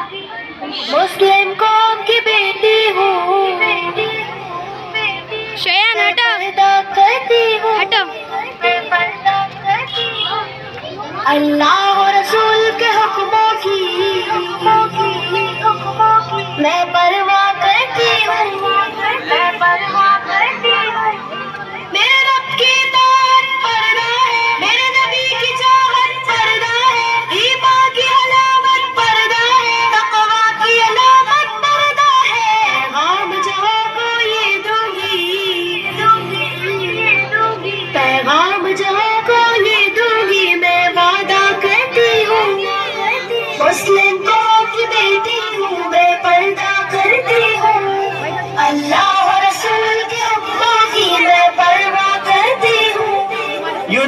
मुस्लिम कौम की बेटी हूँ, शयान हटो, पर्दा करती हूँ, हटो। पर्दा करती हूँ। अल्लाह और रसूल के हुक्मों की मैं परवाह करती हूँ, मैं परवाह करती हूँ। मेरे रब की इताअत पर्दा है, मेरे नबी की चाहत पर्दा है, ईमान की अलामत पर्दा है, तक़वा की अलामत पर्दा है। पैगाम जहाँ को ये दूंगी, पैगाम जहाँ को ये दूंगी, मैं वादा करती हूँ। मुस्लिम कौम की बेटी हूँ, मैं पर्दा करती हूँ। अल्लाह और रसूल के हुक्मों की मैं परवाह करती हूँ। युद्ध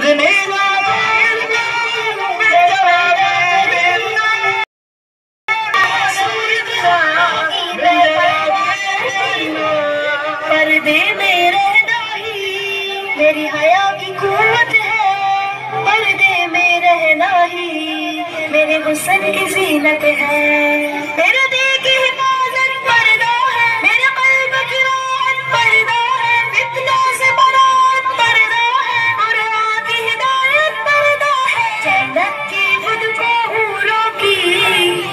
पर्दे में रहना ही मेरी हया की कुव्वत है, पर्दे में रहना ही मेरे हुस्न की जीनत है। मेरे दिल की हिफाजत पर्दा है, मेरे कल्ब की राहत पर्दा है, फितना से बरात पर्दा है, कुरान की हिदायत पर्दा है। जन्नत की खुद को हूरों की,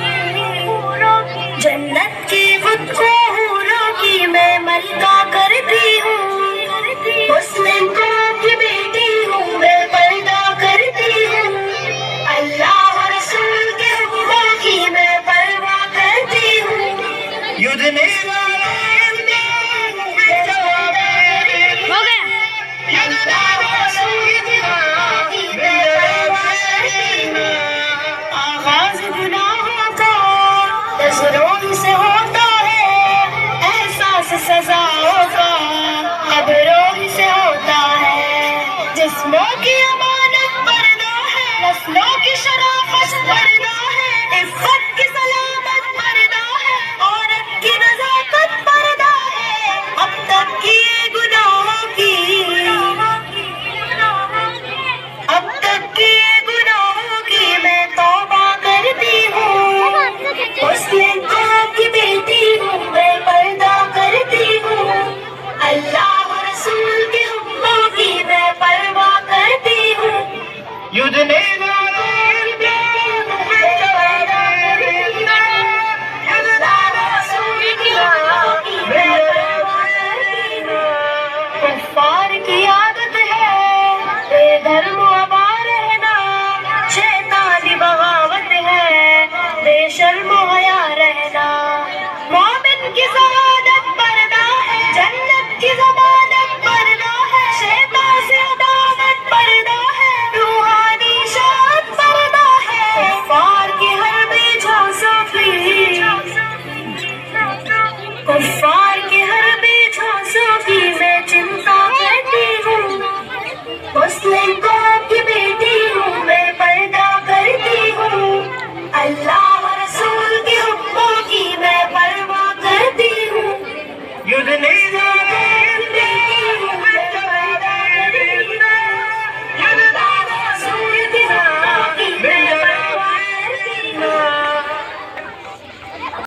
जन्नत की खुद को हूरों की मैं मलका करती हूँ। मुस्लिम कौम की बेटी हूँ, मैं पर्दा करती हूँ। अल्लाह और रसूल के हुक्मों की मैं परवाह करती हूँ। युद्ध हो गया। आगाज गुनाहों का नजरों से होता है, एहसास सजाओं का खबरों से होता है। जिस्मों की अमानत पर्दा है, नस्लों की शराफत पर्दा है, इज्जत की सलामत पर्दा है, औरत की नजाकत पर्दा है। अब तक किए गुनाहों की, अब तक किए गुनाहों की मैं तौबा करती हूँ। मुस्लिम कौम की बेटी हूँ, मैं पर्दा करती हूँ। अल्लाह और रसूल के हुक्मों की मैं परवाह करती हूँ। युद्ध कुफ्फार की आदत है बेधर्म अबा रहना, शैतानी बगावत है बेशर्म हया रहना। मोमिन की ज़मानत पर्दा है, जन्नत की ज़मानत पर्दा है, शैतान से अदावत पर्दा है, रूहानी शात पर्दा है। कुफ्फार की हर बेझोंसों की, कुफ्फार की हर बेझोंसों की मैं चिंता करती हूँ। मुस्लिम कौम की बेटी हूँ, मैं पर्दा करती हूँ। अल्लाह और रसूल के हुक्मों की मैं परवाह करती हूँ। युद्ध